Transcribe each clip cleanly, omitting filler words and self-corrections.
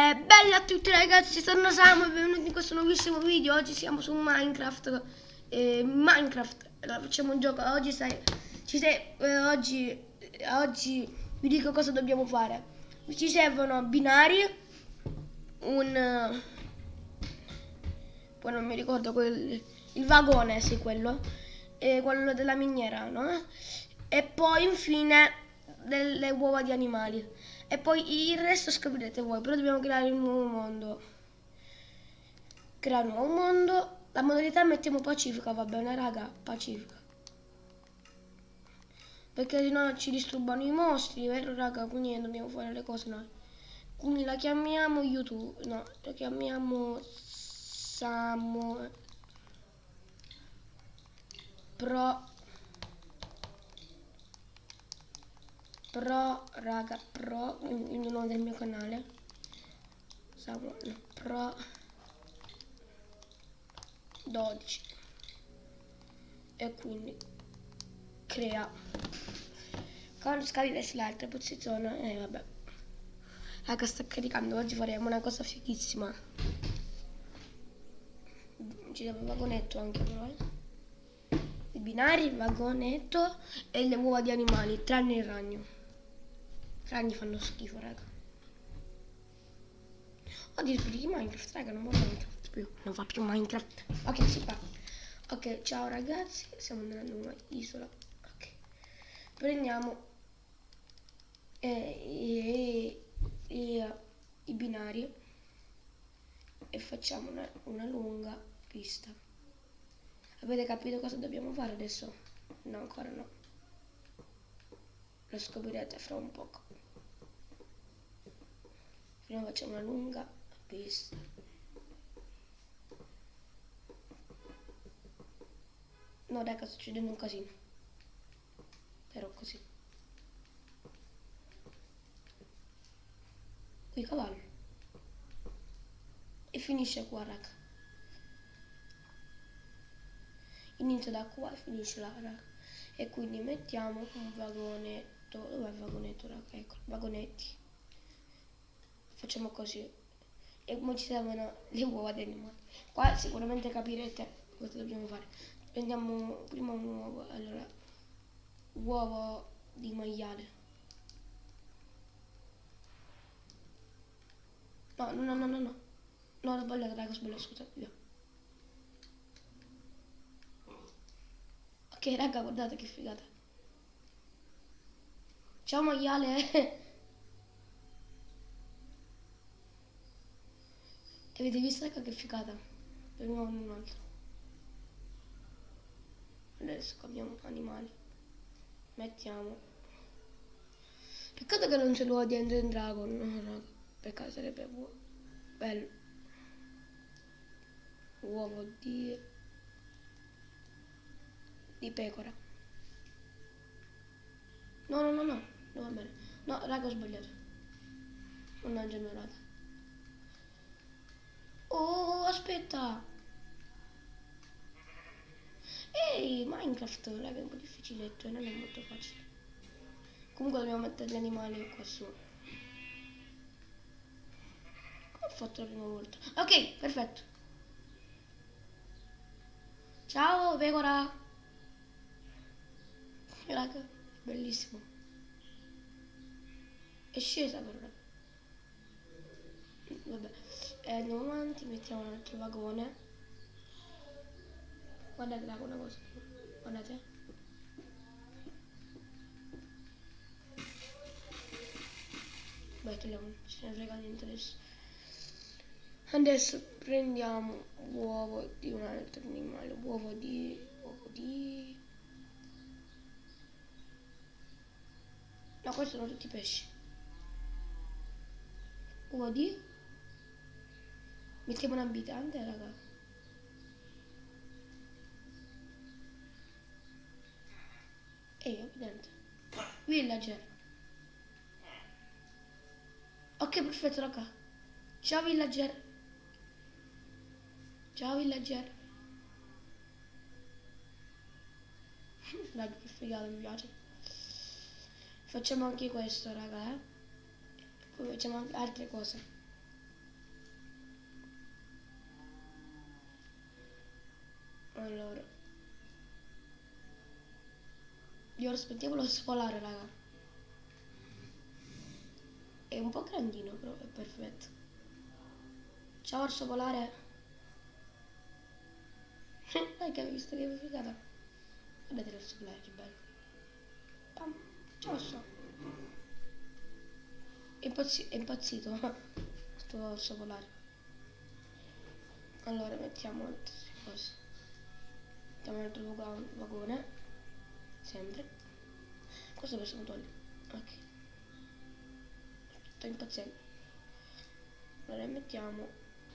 Bella a tutti ragazzi, sono Samu e benvenuti in questo nuovissimo video. Oggi siamo su Minecraft. Allora, facciamo un gioco. Oggi vi dico cosa dobbiamo fare. Ci servono binari, poi non mi ricordo il vagone, sì, quello della miniera, no? E poi infine delle uova di animali. E poi il resto scoprirete voi, però dobbiamo creare un nuovo mondo. Creare un nuovo mondo. La modalità mettiamo pacifica, va bene raga? Pacifica. Perché sennò ci disturbano i mostri, vero raga? Quindi dobbiamo fare le cose noi. Quindi la chiamiamo YouTube. No, la chiamiamo Samu Pro raga, Pro, il nome del mio canale. Samu Pro 12. E quindi crea. Quando scavi verso l'altra posizione, vabbè. Raga, sta caricando, oggi faremo una cosa fighissima. Ci serve il vagonetto anche però, I binari, il vagonetto e le uova di animali, tranne il ragno. I ragni fanno schifo, raga. Oddio, di Minecraft, raga, non va Minecraft più. Non fa più Minecraft. Ok, si fa. Ok, ciao ragazzi, stiamo andando in un'isola. Ok. Prendiamo i binari e facciamo una lunga pista. Avete capito cosa dobbiamo fare adesso? No, ancora no. Lo scoprirete fra un poco. Prima facciamo una lunga pista. No raga, sta succedendo un casino. Però così. Qui cavallo. E finisce qua raga. Inizia da qua e finisce là raga. E quindi mettiamo un vagonetto. Dov'è il vagonetto raga? Ecco, vagonetti. Facciamo così. E come ci servono le uova di animali. Qua sicuramente capirete cosa dobbiamo fare. Prendiamo prima un uovo. Allora, uovo di maiale. No. No, ho sbagliato, raga, ho sbagliato, scusate, via. Ok, raga, guardate che figata. Ciao maiale. Avete visto, raga, che figata? Prendiamo un altro. Adesso abbiamo animali. Mettiamo. Peccato che non c'è l'uovo di Ender Dragon, no, raga. Peccato, sarebbe bello. Uovo di pecora. No, non va bene. No, raga, ho sbagliato. Mannaggia ignorata. Oh, aspetta. Ehi, Minecraft, raga, è un po' difficiletto, non è molto facile. Comunque dobbiamo mettere gli animali qua su. Come ho fatto la prima volta? Ok, perfetto. Ciao, pecora. Raga, bellissimo. È scesa però. Vabbè. Andiamo avanti, mettiamo un altro vagone. Guardate raga una cosa. Guardate. Beh, togliamo, ce ne frega niente adesso. Adesso prendiamo uovo di un altro animale. Uovo di... No, questi sono tutti pesci. Uovo di... Mettiamo un abitante, raga. Ehi, abitante. Villager. Ok, perfetto, raga. Ciao, villager. Ciao, villager. Raga, che figata, mi piace. Facciamo anche questo, raga, Poi facciamo anche altre cose. Allora, io aspettiamo lo spolare, raga. È un po' grandino, però è perfetto. Ciao orso polare. Dai che hai visto che figata. Guardate l'orso polare, che bello. Pam. Ciao orso. È impazzito. Sto orso polare. Allora mettiamo altre cose. Mettiamo un altro vagone. Sempre. Questo possiamo togliere. Ok. Sto impazzendo. Allora mettiamo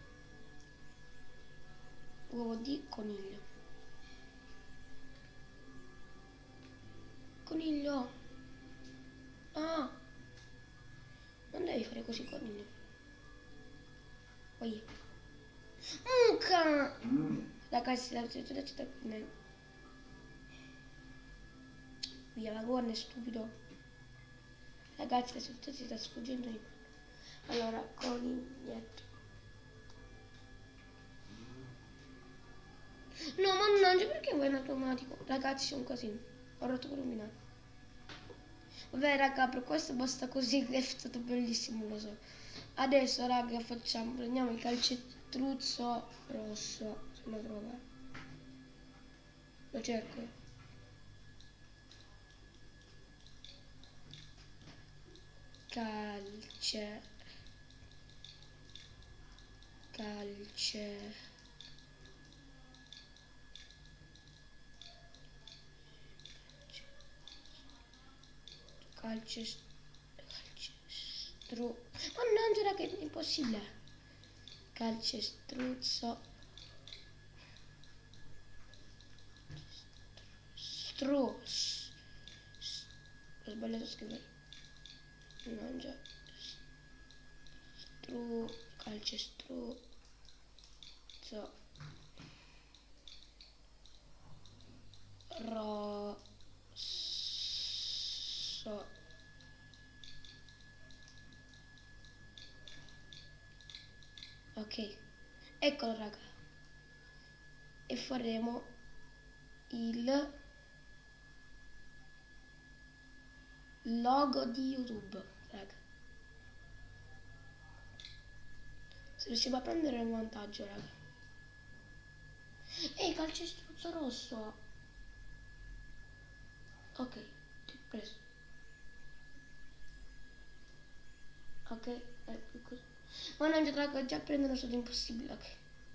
uovo di coniglio. Coniglio. Ah. Non devi fare così, coniglio. Poi. Mucca. Ragazzi, la situazione sta finendo. Via, vagone stupido. Ragazzi, la situazione sta sfuggendo di mano. Allora, coniglietto. No, mannaggia, perché vuoi in automatico? Ragazzi, c'è un casino. Ho rotto per un minuto. Vabbè, raga, per questo basta così, che è stato bellissimo, lo so. Adesso, raga, prendiamo il calcestruzzo rosso, se lo trova. Lo cerco. Calce. Mannaggia, raga, è impossibile. Calcestruzzo. Ho sbagliato a scrivere. Mannaggia. Calcestruzzo. Rosso. Ok, eccolo raga. E faremo il logo di YouTube, raga. Se riusciamo a prendere un vantaggio, raga. Ehi, calcestruzzo rosso. Ok, ti ho preso. Ok, ecco così. Ma non, raga, già prendono solo impossibile, ok.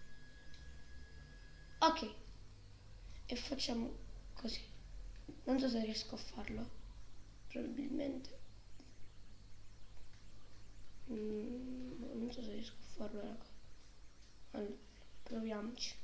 Ok. E facciamo così. Non so se riesco a farlo. Probabilmente. Non so se riesco a farlo, raga. Allora, proviamoci.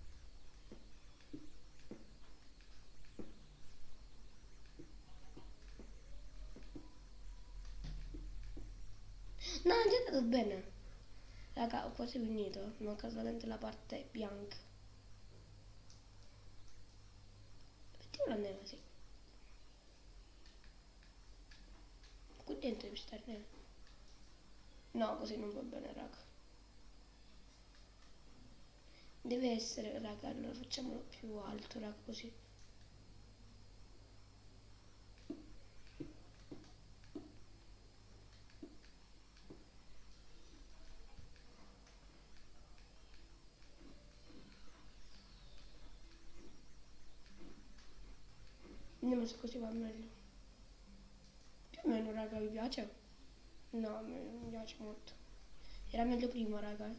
No, è già andato bene. Raga, ho quasi finito. Mi manca solamente la parte bianca. Mettiamo la nera, sì. Qui dentro deve stare nera. No, così non va bene, raga. Deve essere, raga, allora facciamolo più alto, raga, così. Vediamo se così va meglio. Più o meno, raga, vi piace? No, a me non mi piace molto. Era meglio prima, raga.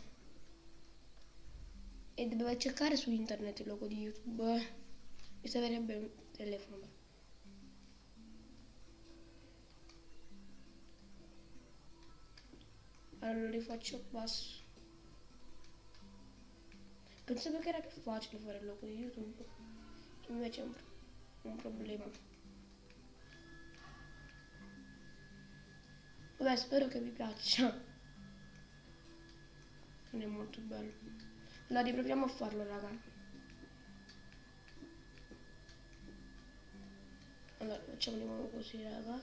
E doveva cercare su internet il logo di YouTube. Mi servirebbe un telefono. Allora lo rifaccio basso. Pensavo che era più facile fare il logo di YouTube. Invece è un problema. Vabbè, spero che vi piaccia. Non è molto bello. Allora riproviamo a farlo, raga. Allora facciamo di nuovo così, raga.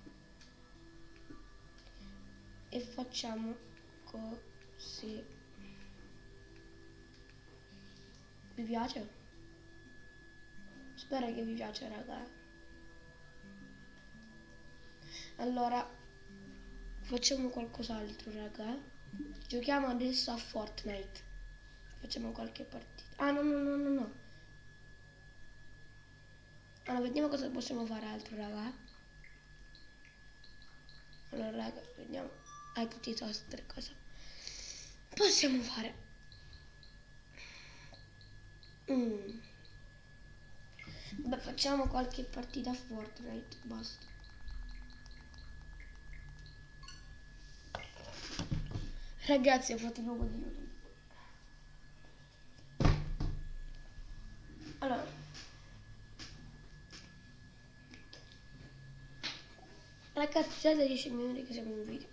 E facciamo così. Vi piace? Spero che vi piaccia, raga. Allora, facciamo qualcos'altro, raga. Giochiamo adesso a Fortnite. Facciamo qualche partita. Ah, no, no, no, no, no. Allora, vediamo cosa possiamo fare altro, raga. Allora, raga, vediamo. Hai tutti i toaster, cosa possiamo fare? Vabbè, facciamo qualche partita a Fortnite, basta. Ragazzi, ho fatto il nuovo di YouTube. Allora, ragazzi, già da 10 minuti che siamo in video.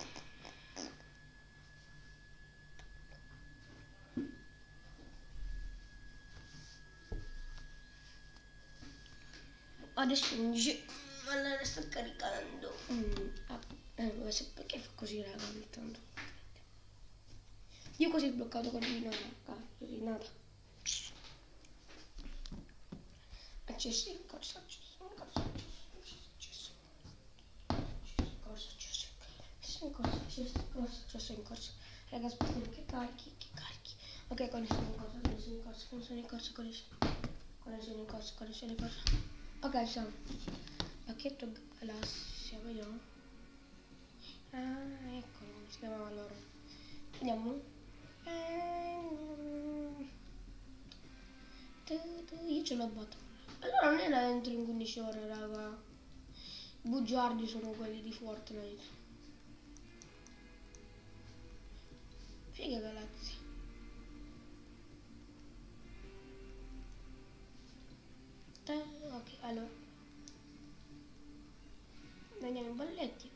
Adesso allora sto caricando. Perché fa così, raga, ogni tanto. Io così ho bloccato con il così nada. Accesso in corso, accesso in corso, accesso in corso. Raga, aspettate che carichi. Ok, connessione in corso, connessione in corso. Ok, siamo. Pacchetto galassia, vediamo. Ah, eccolo, come si chiamava allora. Vediamo. Io ce l'ho battuto. Allora non era dentro in 15 ore, raga. I bugiardi sono quelli di Fortnite. Figa galassia. Ok, allora. Andiamo in balletti.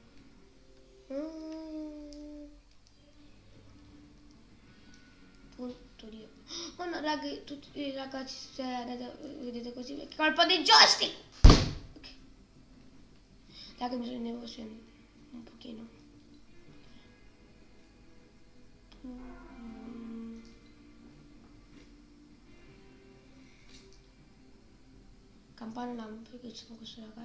Tutto Dio. Oh no, raga, tutti ragazzi, se vedete così, perché colpa dei joystick! Ok. Raga, mi sono nervoso un pochino. Campana lampo, che sono queste, raga.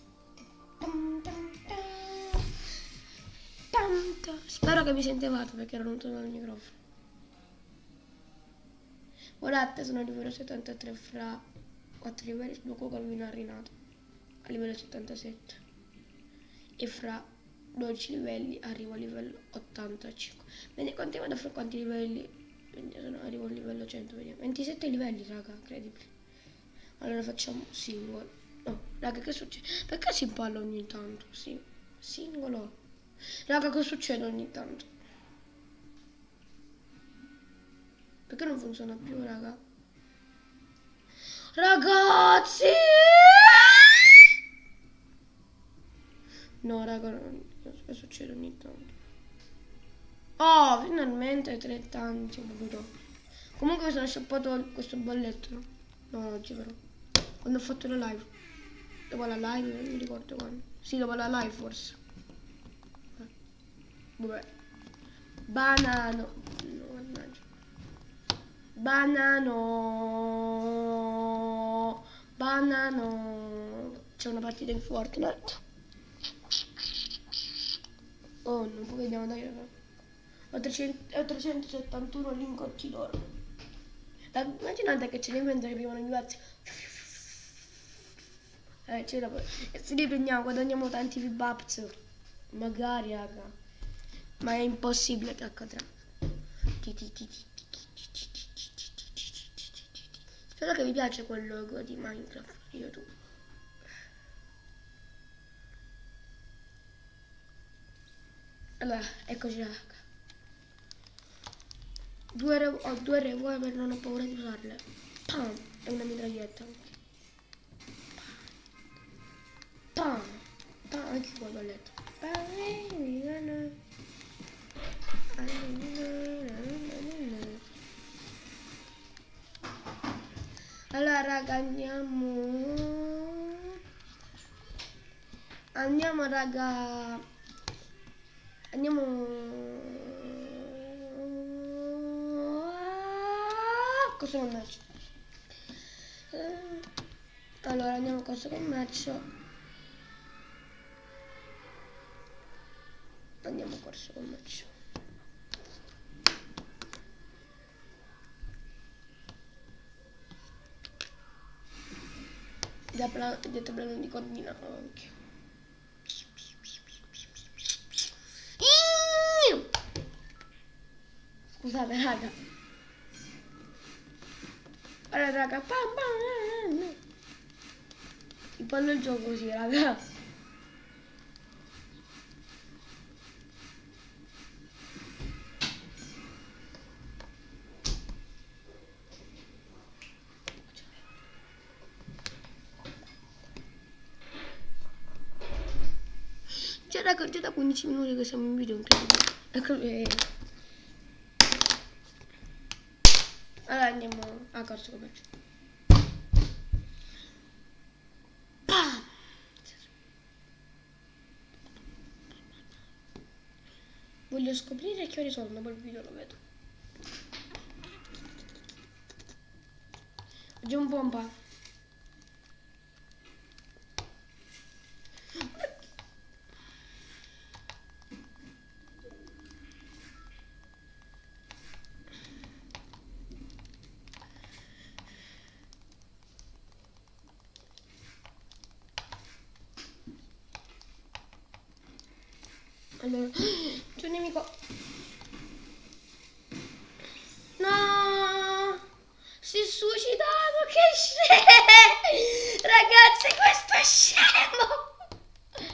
Spero che mi sentevate perché ero lontano dal microfono. Guardate, sono a livello 73 fra 4 livelli, sblocco Calvino a Rinato a livello 77 e fra 12 livelli arrivo a livello 85. Bene, quanti vado fra quanti livelli? Arrivo a livello 100, vediamo. 27 livelli, raga, incredibile. Allora facciamo singolo. No, raga, che succede? Perché si parla ogni tanto? Sì, singolo. Raga, che succede ogni tanto? Perché non funziona più, raga? Ragazzi! No, raga, che succede ogni tanto? Oh, finalmente 30 anni ci ho voluto. Comunque mi sono shoppato questo balletto, no? No, oggi però. Quando ho fatto la live. Dopo la live, non mi ricordo quando. Sì, dopo la live forse. Vabbè. Banano. No, mannaggia. Banano. C'è una partita in Fortnite. Oh no, poi vediamo, dai. Ho 371 lingotti d'oro. Immaginate che ce ne mentre che arrivano diversi. E se li prendiamo, guadagniamo tanti V-Bucks. Magari, raga. Ma è impossibile che accadrà. Spero che vi piace quel logo di Minecraft di YouTube. Allora, eccoci, raga. Ho due revolver, non ho paura di usarle. Pam! È una mitraglietta. Pam! Pam! Anche qua l'ho letto. Allora, raga, andiamo, raga. Andiamo. Cosa mannaggia? Allora andiamo a questo commercio. Andiamo a questo commercio. Dietro plano di cordina anche. Scusate raga. Allora raga, pam pam. Il pallo il gioco così raga. Già raga, già da 15 minuti che siamo in video incredibile. Allora andiamo a corso commercio. Pam! Voglio scoprire che ore sono, dopo il video lo vedo. Oggi un pompa. Allora, c'è un nemico. No! Si è suicidato, che scemo! Ragazzi, questo è scemo!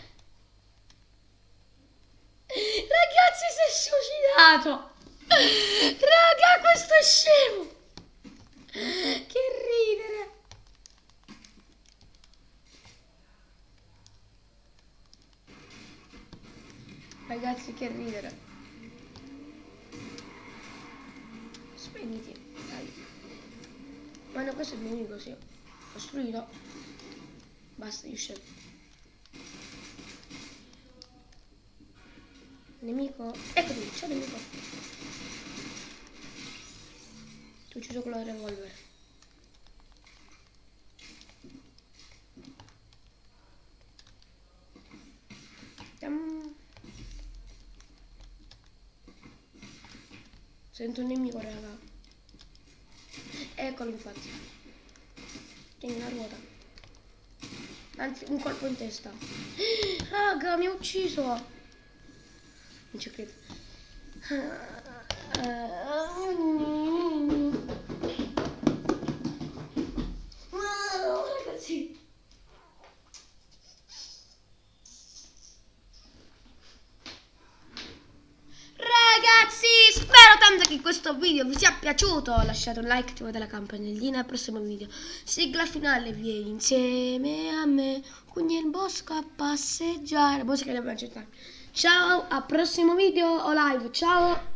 Ragazzi, si è suicidato! Raga, questo è scemo! Che ridere! Ragazzi, che ridere. Spegniti, dai. Ma no, questo è il nemico, sì. Costruito. Basta, io scendo. Nemico. Eccomi, c'è il nemico. Ti ho ucciso con la revolver. Sento un nemico, raga. Eccolo, infatti. Tieni la ruota. Anzi, un colpo in testa. Raga, mi ha ucciso. Non ci credo. Ragazzi. Ragazzi, spero tanto che questo video vi sia piaciuto. Lasciate un like, attivate la campanellina al prossimo video. Sigla finale, vieni insieme a me, quindi il bosco a passeggiare. Musica da accettare. Ciao, al prossimo video o live. Ciao.